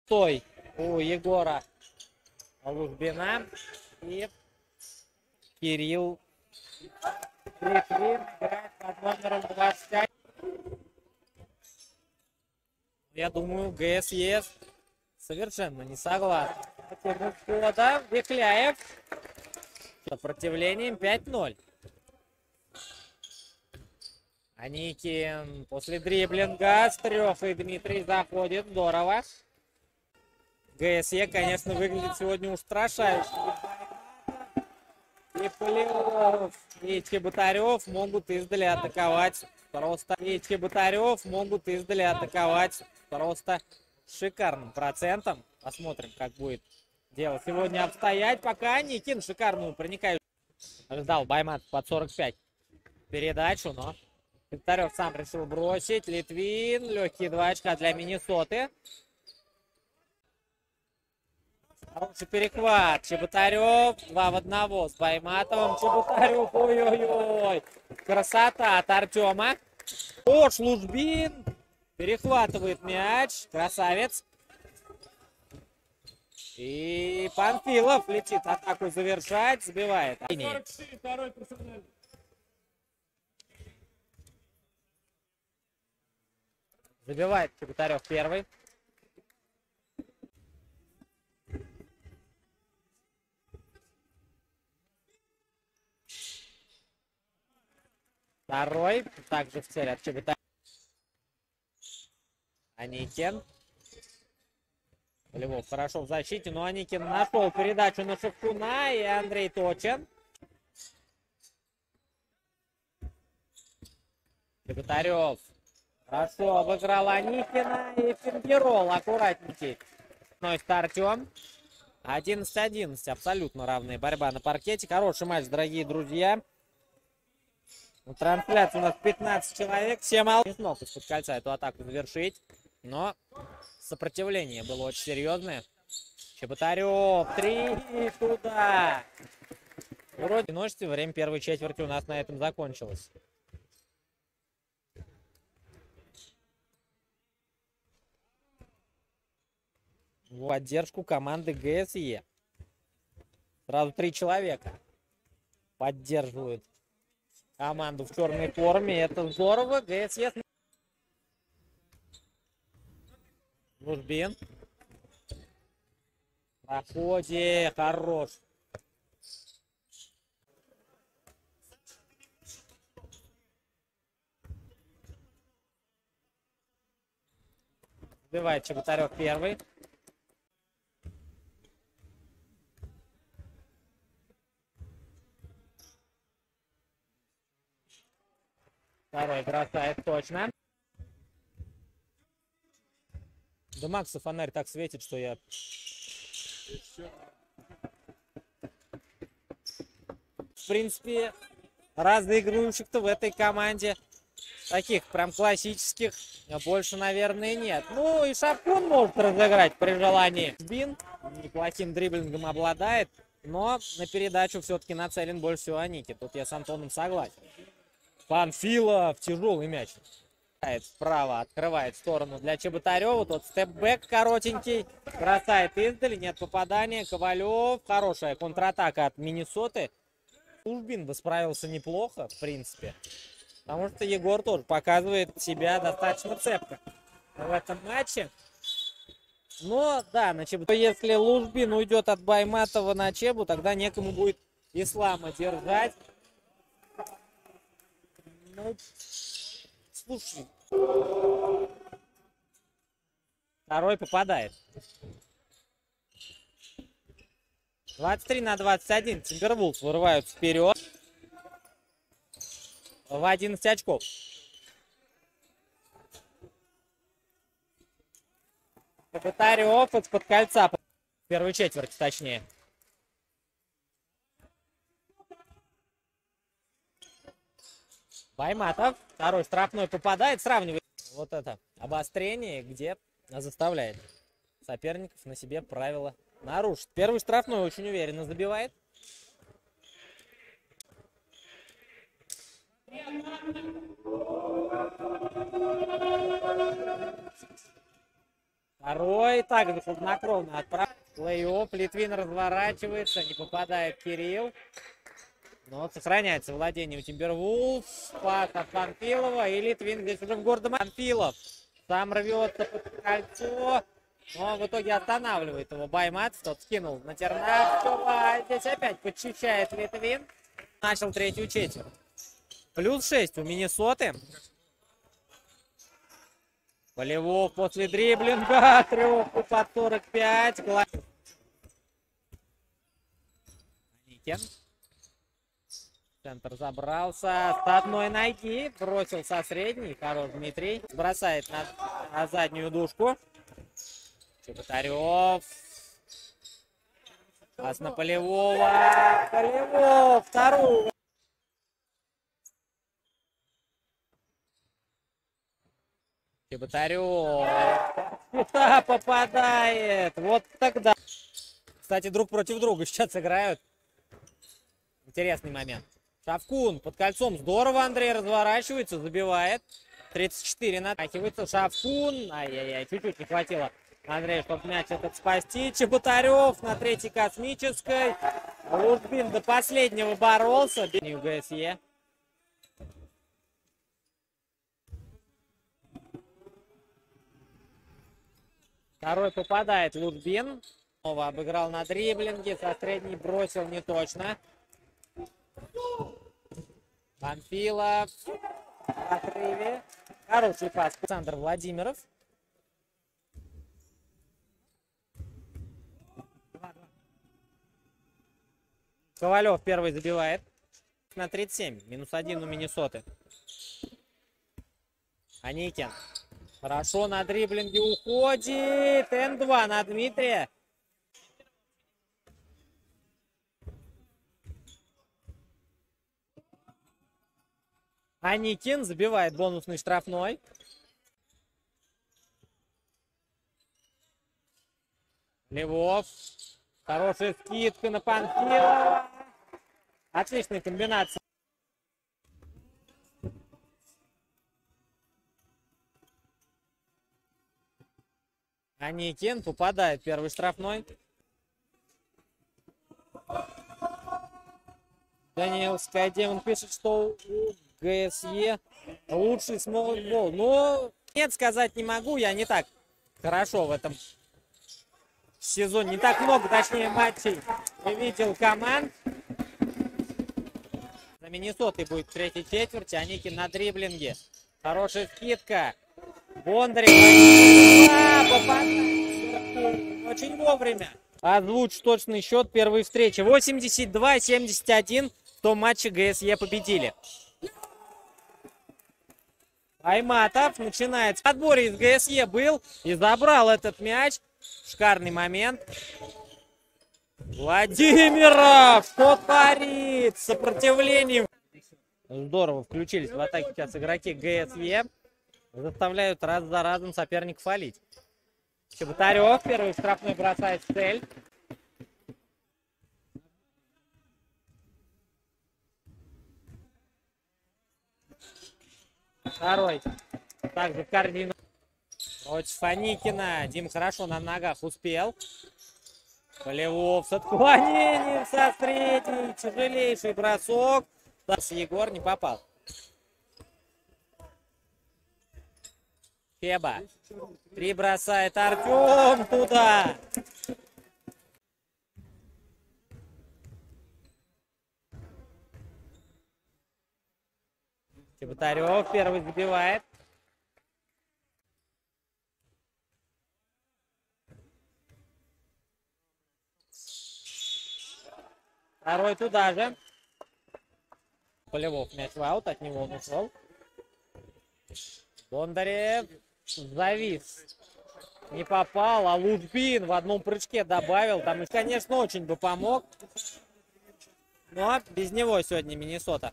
Стой у Егора Лужбина. И Кирилл Литвин играет под номером 25. Я думаю, ГСЕС совершенно не согласен. Да, Векляев с сопротивлением 5-0. Аникин после дриблинга с 3 и Дмитрий заходит. Здорово. ГСЕ, конечно, выглядит сегодня устрашающе. И Полевов, и Чеботарев могут издали атаковать просто. И Чеботарев могут издали атаковать просто шикарным процентом. Посмотрим, как будет дело сегодня обстоять. Пока Аникин шикарную проникающую. Ждал Баймат под 45 передачу, но Чеботарев сам решил бросить. Литвин, легкие 2 очка для Миннесоты. Хороший перехват. Чеботарев 2 в 1 с Байматовым. Чеботарев, ой-ой-ой. Красота от Артема. Ош Лужбин перехватывает мяч. Красавец. И Панфилов летит атаку завершать. Забивает. Забивает Чеботарев первый. Второй. Также в цель от Чеботарева. Аникин. Львов хорошо в защите, но Аникин нашел передачу на Шевкуна, и Андрей Точин. Чеботарев хорошо обыграл Аникина, и Фингерол аккуратненький. Носит Артем. 11-11. Абсолютно равная борьба на паркете. Хороший матч, дорогие друзья. Трансляция у нас 15 человек. Все мало. Не смог из-под кольца эту атаку завершить. Но сопротивление было очень серьезное. Чеботарев. 3 туда. Вроде ночи. Время первой четверти у нас на этом закончилось. В поддержку команды ГСЕ. Сразу 3 человека поддерживают команду в черной форме. Это здорово. ГСЕ. Лужбин. На ходе. Хорош. Сбивает Чеботарев первый. Второй бросает точно. Да Макса фонарь так светит, что я... В принципе, разыгрывающих-то в этой команде таких прям классических больше, наверное, нет. Ну и Шапкун может разыграть при желании. Бин неплохим дриблингом обладает, но на передачу все-таки нацелен больше всего Аники. Тут я с Антоном согласен. Панфилов, тяжелый мяч. Вправо, открывает сторону для Чеботарева. Тот степ-бэк коротенький. Бросает издали, нет попадания. Ковалев. Хорошая контратака от Миннесоты. Лужбин бы справился неплохо, в принципе. Потому что Егор тоже показывает себя достаточно цепко в этом матче. Но, да, на Чебу. Если Лужбин уйдет от Байматова на Чебу, тогда некому будет Ислама держать. Ну, слушай. Второй попадает. 23-21. Тимбервулфс вырывают вперед. В 11 очков. Чеботарев из-под кольца. В первой четверти, точнее. Байматов. Второй штрафной попадает. Сравнивает. Вот это обострение, где заставляет соперников на себе правила нарушить. Первый штрафной очень уверенно забивает. Второй также хладнокровно отправил. Плей-офф. Литвин разворачивается. Не попадает Кирилл. Но сохраняется владение у Тимбервулфс. Пас от Панфилова. И Литвин здесь уже в гордом. Панфилов сам рвется под кольцо. Но в итоге останавливает его Баймац. Тот скинул на Тернавского. Здесь опять подчищает Литвин. Начал третью четверть. Плюс 6 у Миннесоты. Полевов после дриблинга. Трёху под 45. Никен. Центр забрался. С одной ноги. Бросил со средней. Хорош Дмитрий. Бросает на заднюю дужку. Чеботарев. Пас на Полевого. Полевов. Вторую. Чеботарев. Сюда попадает. Вот тогда. Кстати, друг против друга сейчас играют. Интересный момент. Шавкун под кольцом. Здорово Андрей разворачивается. Забивает. 34 натахивается. Шавкун. Ай-яй-яй. Чуть-чуть не хватило Андрей, чтобы мяч этот спасти. Чеботарев на третьей космической. Лужбин до последнего боролся. ГСЕ. Второй попадает Лужбин. Снова обыграл на дриблинге. Со средней бросил не точно. Панфилов. В отрыве. Хороший пас. Александр Владимиров. Ковалев первый забивает. На 37. Минус 1 у Миннесоты. Аникин. Хорошо на дриблинге уходит. Н2 на Дмитрия. Аникин забивает бонусный штрафной. Левов. Хорошая скидка на Панфилова. Отличная комбинация. Аникин попадает первый штрафной. Даниил Скайдемон пишет, что у ГСЕ лучший смолбол. Но нет, сказать не могу. Я не так хорошо в этом сезоне. Не так много, точнее, матчей не видел команд. За Миннесотой будет в третьей четверти. Аникин на дриблинге. Хорошая скидка. Бондарев. Очень вовремя. Озвучь точный счет первой встречи. 82-71. В том матче ГСЕ победили. Айматов начинает. В отборе из ГСЕ был и забрал этот мяч. Шикарный момент. Владимиров! Что творит? Сопротивление. Здорово включились в атаке сейчас игроки ГСЕ. Заставляют раз за разом соперник фалить. Чеботарев первый штрафной бросает в цель. Второй. Также в корзину. Против Аникина. Дим хорошо на ногах успел. Полевов с отклонением со средней. Тяжелейший бросок. Егор не попал. Феба. 3 бросает Артем туда. Чеботарев первый забивает. Второй туда же. Полевов мяч в аут, от него он ушел. Бондарев завис. Не попал, а Лужбин в одном прыжке добавил. Там, конечно, очень бы помог. Но без него сегодня Миннесота.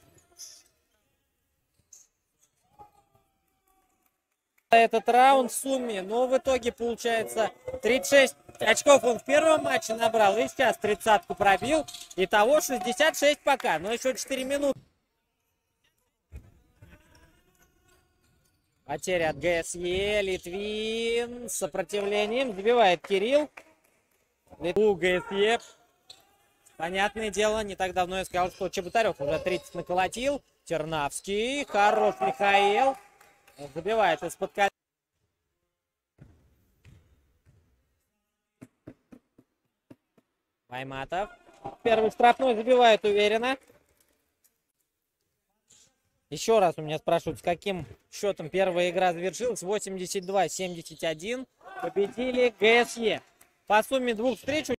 Этот раунд в сумме, но в итоге получается 36 очков он в первом матче набрал, и сейчас 30-ку пробил. Итого 66 пока, но еще 4 минуты. Потеря от ГСЕ. Литвин с сопротивлением. Забивает Кирилл. У ГСЕ. Понятное дело, не так давно я сказал, что Чеботарев уже 30 наколотил. Тернавский. Хорош Михаил. Забивает из-под колена. Айматов. Первый штрафной забивает уверенно. Еще раз у меня спрашивают, с каким счетом первая игра завершилась. 82-71. Победили ГСЕ. По сумме двух встреч